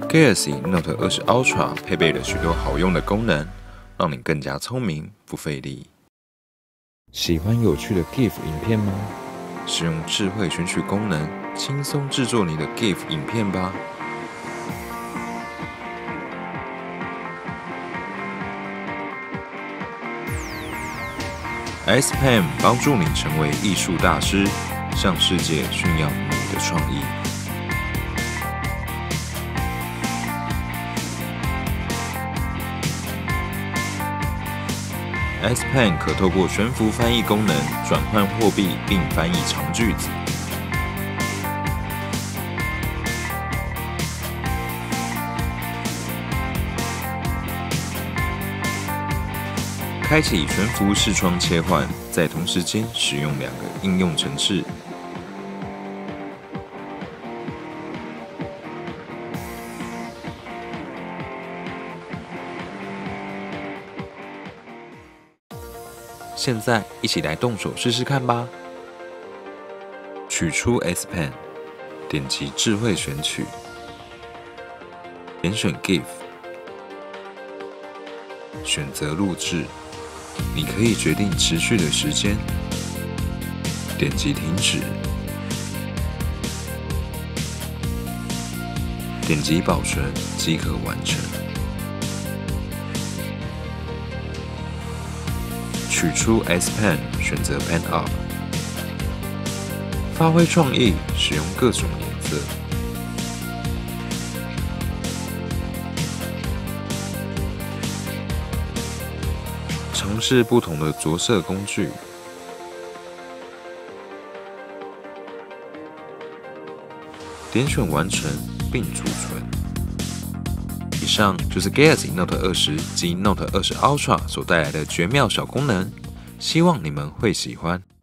Galaxy Note 20 Ultra 配备了许多好用的功能，让你更加聪明不费力。喜欢有趣的 GIF 影片吗？使用智慧选取功能，轻松制作你的 GIF 影片吧。S Pen 帮助你成为艺术大师，向世界炫耀你的创意。S Pen 可透过悬浮翻译功能转换货币并翻译长句子。开启悬浮视窗切换，在同时间使用2个应用程式。现在一起来动手试试看吧！取出 S Pen， 点击智慧选取，点选 GIF， 选择录制。你可以决定持续的时间，点击停止，点击保存即可完成。取出 S Pen， 选择 Pen Up， 发挥创意，使用各种颜色。尝试不同的着色工具，点选完成并储存。以上就是 Galaxy Note 20及 Note 20 Ultra 所带来的绝妙小功能，希望你们会喜欢。